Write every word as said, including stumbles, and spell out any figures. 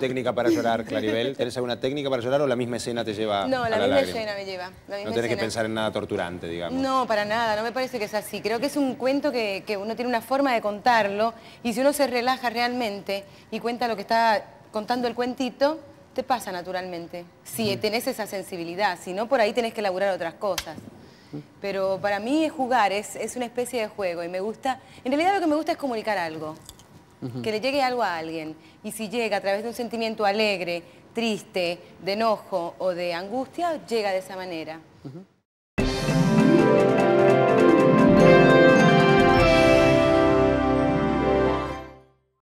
técnica para llorar, Claribel? ¿Tenés alguna técnica para llorar o la misma escena te lleva No, a la la misma lágrima? escena me lleva. La misma No tenés escena. que pensar en nada torturante, digamos. No, para nada, no me parece que es así. Creo que es un cuento que, que uno tiene una forma de contarlo y si uno se relaja realmente y cuenta lo que está contando el cuentito, te pasa naturalmente. Si uh-huh. tenés esa sensibilidad, si no, por ahí tenés que elaborar otras cosas. Pero para mí jugar es, es una especie de juego y me gusta... En realidad lo que me gusta es comunicar algo, uh-huh. que le llegue algo a alguien. Y si llega a través de un sentimiento alegre, triste, de enojo o de angustia, llega de esa manera. Uh-huh.